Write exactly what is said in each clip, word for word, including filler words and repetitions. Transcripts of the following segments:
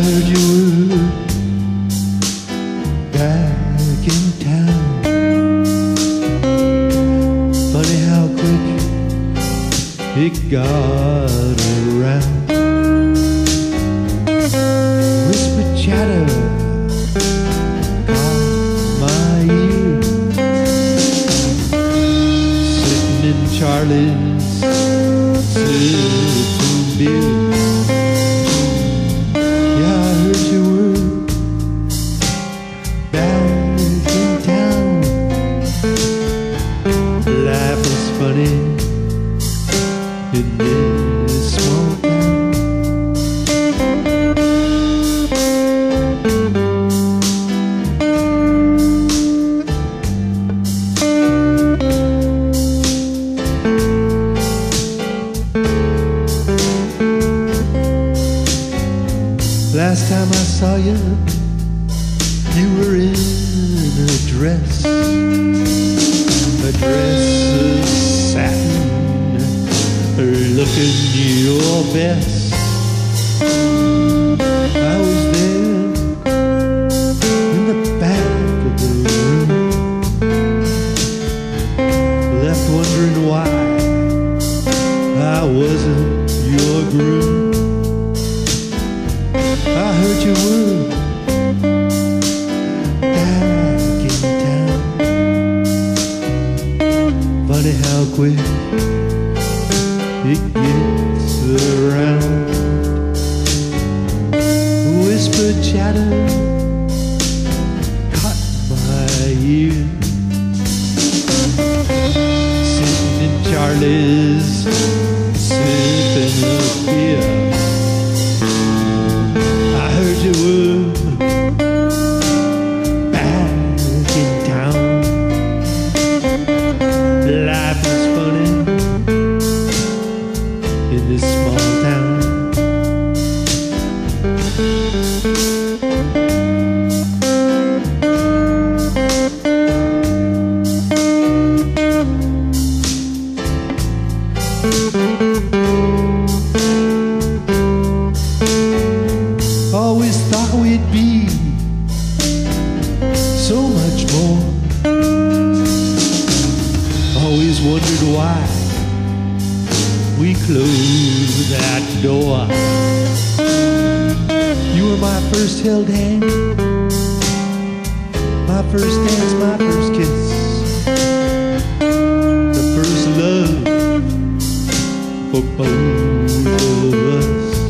heard you were back in town. Funny how quick it got around. Whisper chatter caught my ear. Sitting in Charlie's sipping beer. Yeah, I heard you were back in town. Life is funny in this small town. Last time I saw you, you were in a dress, a dress of satin, looking your best. I was there in the back of the room, left wondering why I wasn't your groom. I heard you were back in town. Funny how quick it gets around. Whispered chatter caught my ear. Sitting in Charlie's sipping a beer. I heard you were back in town. Life is funny in this small town. Always thought we'd be so much more. Always wondered why we closed that door. You were my first held hand, my first dance, my first kiss, the first love for both of us.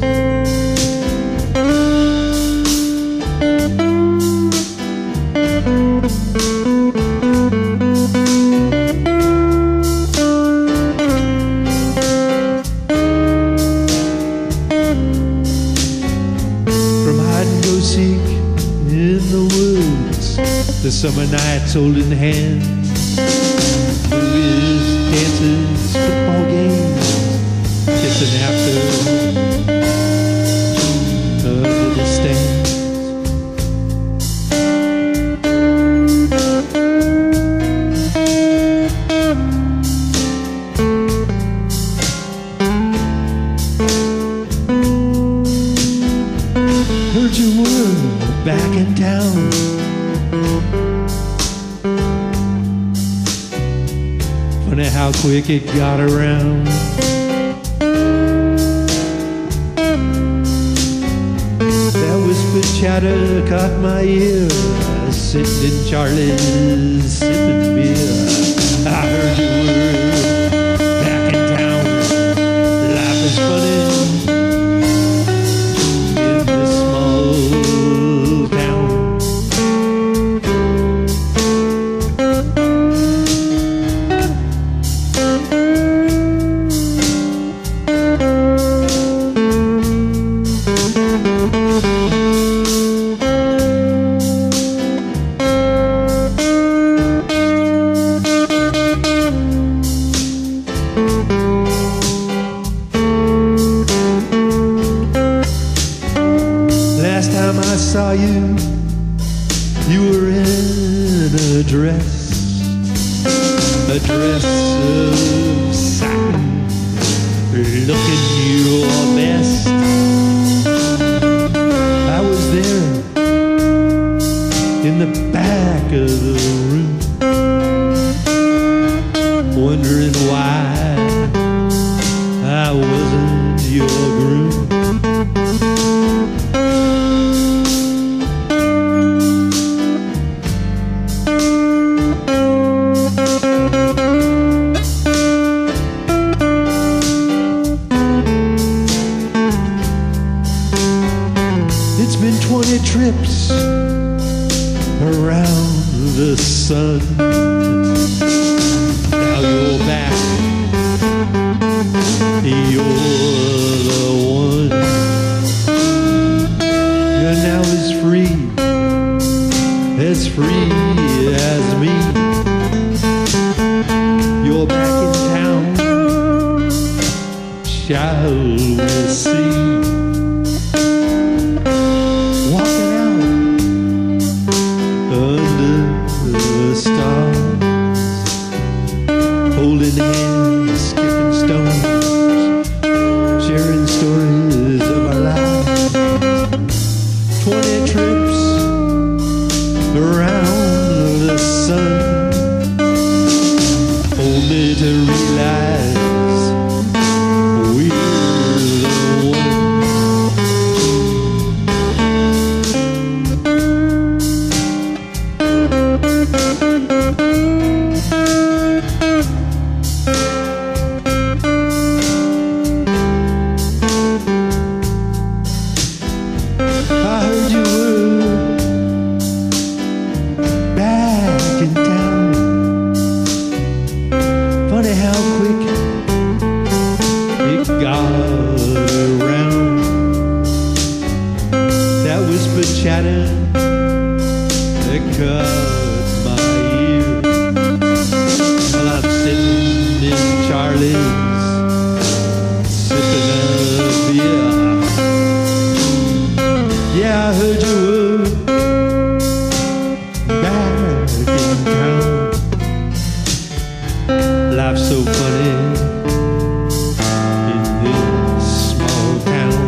Seek in the woods, the summer nights holding hands, movies, dances, football games, kissing after under the stands. Heard you were back in town. Funny how quick it got around. That whispered chatter caught my ear. Sitting in Charlie's sipping beer. I heard you were back in town. Life is funny time I saw you, you were in a dress, a dress of satin, looking your best. I was the back of the room, wondering why I wasn't your groom. It's been twenty trips around the sun. Now you're back, you're the one. You're now as free, as free as me. You're back in town, shall we see? Walking out under the stars, holding hands, skipping stones, sharing stories of our lives. Twenty trips around the sun, only to realize we're the one. I heard you were back in town. Funny how quick it got around. That whispered chatter that caught my ear while I'm sitting in Charlie's sipping a beer. Yeah, I heard you were back in town. Life's so funny in this small town.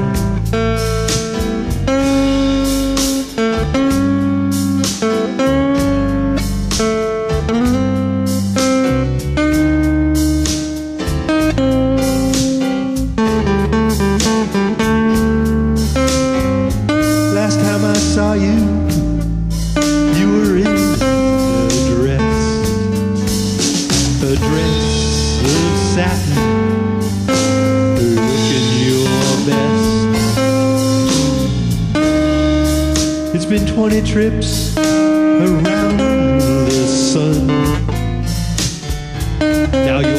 Last time I saw you, you were in a dress, a dress of satin, looking your best. It's been twenty trips around the sun. Now you're